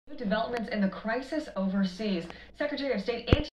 Developments in the crisis overseas. Secretary of State